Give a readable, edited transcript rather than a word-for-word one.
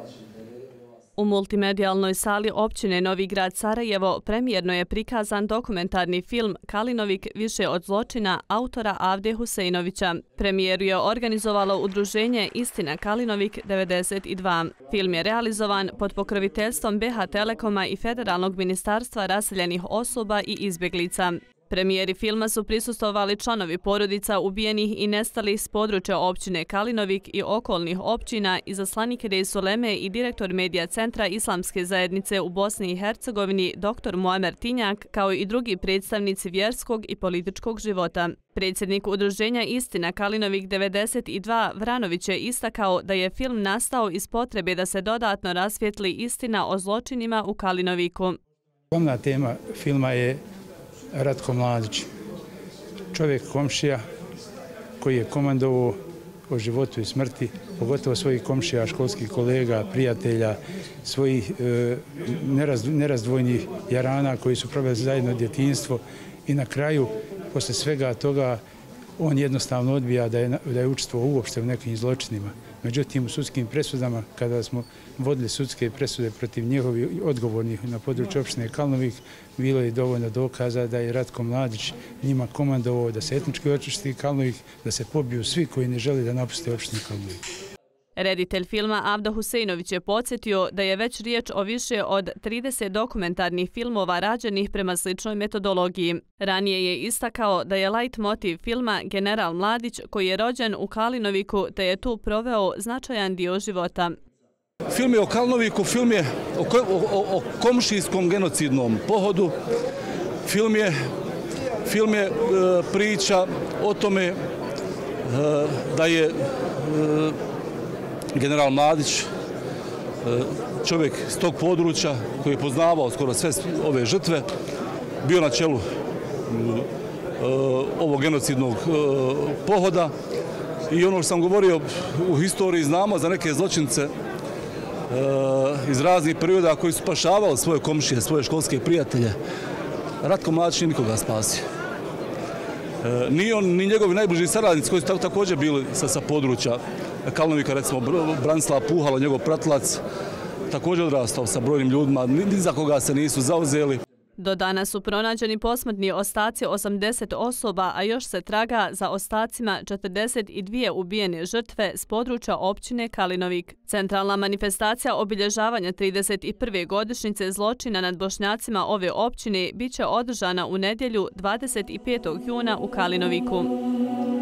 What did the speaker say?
U multimedijalnoj sali općine Novi Grad Sarajevo premijerno je prikazan dokumentarni film Kalinovik više od zločina autora Avde Huseinovića. Premijeru je organizovalo udruženje Istina Kalinovik 92. Film je realizovan pod pokroviteljstvom BH Telekoma i Federalnog ministarstva raseljenih osoba i izbjeglica. Premijeri filma su prisustvovali članovi porodica ubijenih i nestalih s područja općine Kalinovik i okolnih općina, izaslanik Reis Uleme i direktor medija Centra Islamske zajednice u Bosni i Hercegovini dr. Muamer Tinjak, kao i drugi predstavnici vjerskog i političkog života. Predsjednik udruženja Istina Kalinovik 92 Vranović je istakao da je film nastao iz potrebe da se dodatno rasvijetli istina o zločinima u Kalinoviku. Glavna tema filma je Ratko Mladić, čovjek komšija koji je komandovao o životu i smrti, pogotovo svojih komšija, školskih kolega, prijatelja, svojih nerazdvojnih jarana koji su proveli zajedno djetinjstvo i na kraju, posle svega toga, on jednostavno odbija da je učestvovao uopšte u nekim zločinima. Međutim, u sudskim presudama, kada smo vodili sudske presude protiv njihovih odgovornih na području opštine Kalinovik, bilo je dovoljno dokaza da je Ratko Mladić njima komandovao da se etnički očisti Kalinovik, da se pobiju svi koji ne žele da napuste opštinu Kalinovik. Reditelj filma Avda Huseinović je podsjetio da je već riječ o više od 30 dokumentarnih filmova rađenih prema sličnoj metodologiji. Ranije je istakao da je lajt motiv filma General Mladić koji je rođen u Kalinoviku te je tu proveo značajan dio života. Film je o Kalinoviku, film je o komšijskom genocidnom pohodu, film je priča o tome da je general Mladić, čovjek iz tog područja koji je poznavao skoro sve ove žrtve, bio na čelu ovog genocidnog pohoda i ono što sam govorio u historiji znamo za neke zločince iz raznih perioda koji su spašavali svoje komšije, svoje školske prijatelje. Ratko Mladić nije nikoga spasio. Ni on, ni njegovi najbliži saradnici koji su također bili sa područja Kalinovika, recimo Branislav Puhala, njegov pratilac, također odrastao sa brojnim ljudima, ni za koga se nisu zauzeli. Do danas su pronađeni posmrtni ostaci 80 osoba, a još se traga za ostacima 42 ubijene žrtve s područja općine Kalinovik. Centralna manifestacija obilježavanja 31. godišnjice zločina nad Bošnjacima ove općine biće održana u nedjelju 25. juna u Kalinoviku.